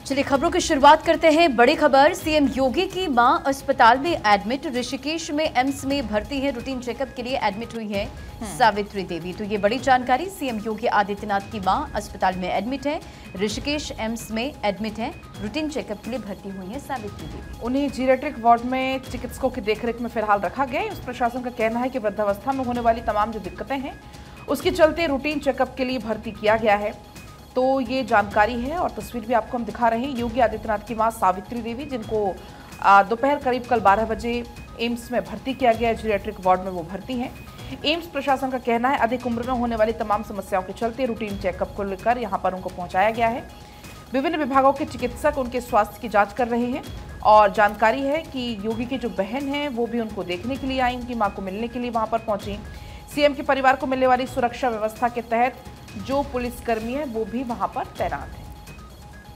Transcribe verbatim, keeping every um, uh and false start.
चलिए खबरों की शुरुआत करते हैं। बड़ी खबर, सीएम योगी की मां अस्पताल में एडमिट। ऋषिकेश में एम्स में भर्ती है। रूटीन चेकअप के लिए एडमिट हुई है सावित्री देवी। तो ये बड़ी जानकारी, सीएम योगी आदित्यनाथ की मां अस्पताल में एडमिट है। ऋषिकेश एम्स में एडमिट है। रूटीन चेकअप के लिए भर्ती हुई है सावित्री देवी। उन्हें जीरेट्रिक वार्ड में चिकित्सकों की देखरेख में फिलहाल रखा गया है। उस प्रशासन का कहना है कि वृद्धावस्था में होने वाली तमाम जो दिक्कतें हैं उसके चलते रूटीन चेकअप के लिए भर्ती किया गया है। तो ये जानकारी है और तस्वीर भी आपको हम दिखा रहे हैं। योगी आदित्यनाथ की मां सावित्री देवी, जिनको दोपहर करीब कल बारह बजे एम्स में भर्ती किया गया है, जीरियाट्रिक वार्ड में वो भर्ती हैं। एम्स प्रशासन का कहना है अधिक उम्र में होने वाली तमाम समस्याओं के चलते रूटीन चेकअप को लेकर यहां पर उनको पहुंचाया गया है। विभिन्न विभागों के चिकित्सक उनके स्वास्थ्य की जाँच कर रहे हैं और जानकारी है कि योगी की जो बहन है वो भी उनको देखने के लिए आई, उनकी माँ को मिलने के लिए वहाँ पर पहुंची। सीएम के परिवार को मिलने वाली सुरक्षा व्यवस्था के तहत जो पुलिसकर्मी है वो भी वहां पर तैनात है।